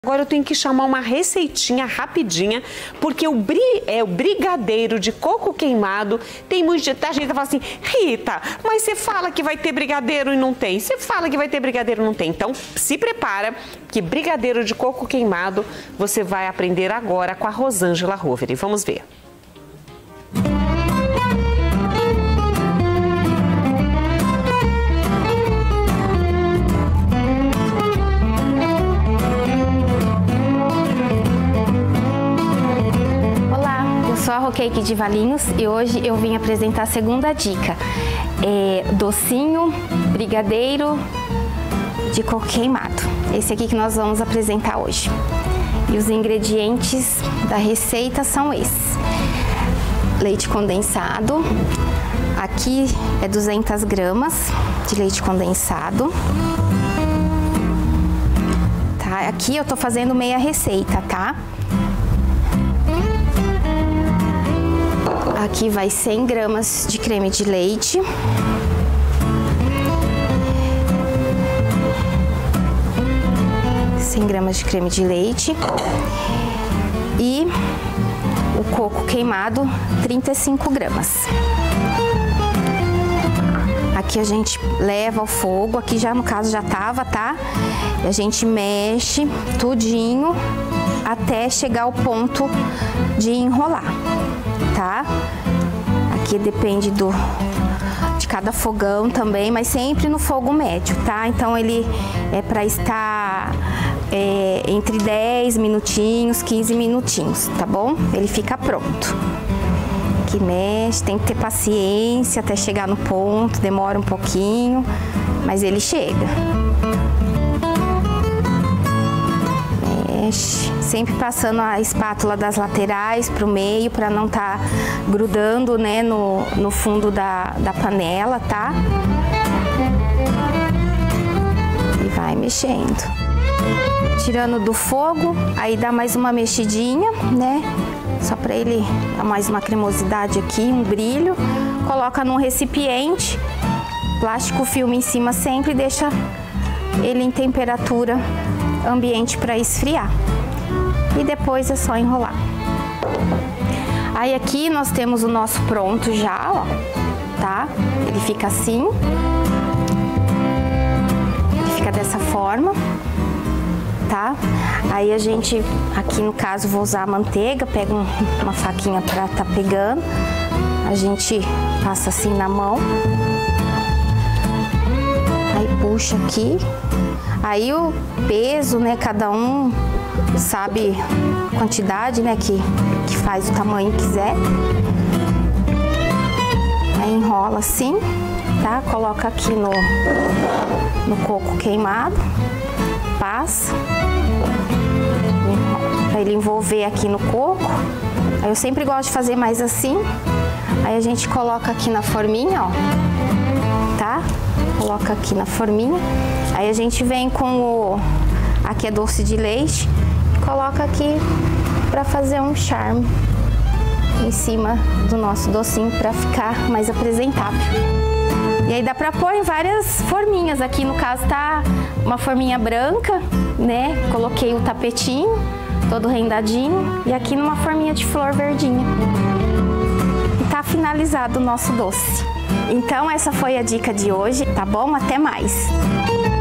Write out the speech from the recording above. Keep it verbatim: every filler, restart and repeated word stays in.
Agora eu tenho que chamar uma receitinha rapidinha, porque o, bri, é, o brigadeiro de coco queimado tem muito de... A gente fala assim, Rita, mas você fala que vai ter brigadeiro e não tem. Você fala que vai ter brigadeiro e não tem. Então, se prepara, que brigadeiro de coco queimado você vai aprender agora com a Rosângela Roveri. Vamos ver. Sou a Rocake de Valinhos e hoje eu vim apresentar a segunda dica. É docinho, brigadeiro de coco queimado. Esse aqui que nós vamos apresentar hoje. E os ingredientes da receita são esses. Leite condensado. Aqui é duzentas gramas de leite condensado. Tá? Aqui eu tô fazendo meia receita, tá? Aqui vai cem gramas de creme de leite. cem gramas de creme de leite. E o coco queimado, trinta e cinco gramas. Aqui a gente leva ao fogo, aqui já no caso já tava, tá? E a gente mexe tudinho até chegar ao ponto de enrolar. Tá? Aqui depende do, de cada fogão também, mas sempre no fogo médio, tá? Então ele é para estar é, entre dez minutinhos, quinze minutinhos, tá bom? Ele fica pronto. Aqui mexe, tem que ter paciência até chegar no ponto, demora um pouquinho, mas ele chega. Sempre passando a espátula das laterais para o meio, para não estar tá grudando, né, no, no fundo da, da panela, tá? E vai mexendo. Tirando do fogo, aí dá mais uma mexidinha, né? Só para ele dar mais uma cremosidade aqui, um brilho. Coloca num recipiente, plástico filme em cima sempre, deixa ele em temperatura ambiente para esfriar. E depois é só enrolar. Aí aqui nós temos o nosso pronto já, ó, tá? Ele fica assim. Ele fica dessa forma, tá? Aí a gente, aqui no caso, vou usar a manteiga, pega um, uma faquinha pra tá pegando. A gente passa assim na mão. Aí puxa aqui. Aí o peso, né, cada um sabe a quantidade, né, que, que faz o tamanho que quiser. Aí enrola assim, tá? Coloca aqui no, no coco queimado, passa, pra ele envolver aqui no coco. Aí eu sempre gosto de fazer mais assim. Aí a gente coloca aqui na forminha, ó, tá? Coloca aqui na forminha. Aí a gente vem com o... Aqui é doce de leite. Coloca aqui para fazer um charme em cima do nosso docinho para ficar mais apresentável. E aí dá para pôr em várias forminhas. Aqui no caso tá uma forminha branca, né? Coloquei o tapetinho todo rendadinho e aqui numa forminha de flor verdinha. E tá finalizado o nosso doce. Então essa foi a dica de hoje, tá bom? Até mais!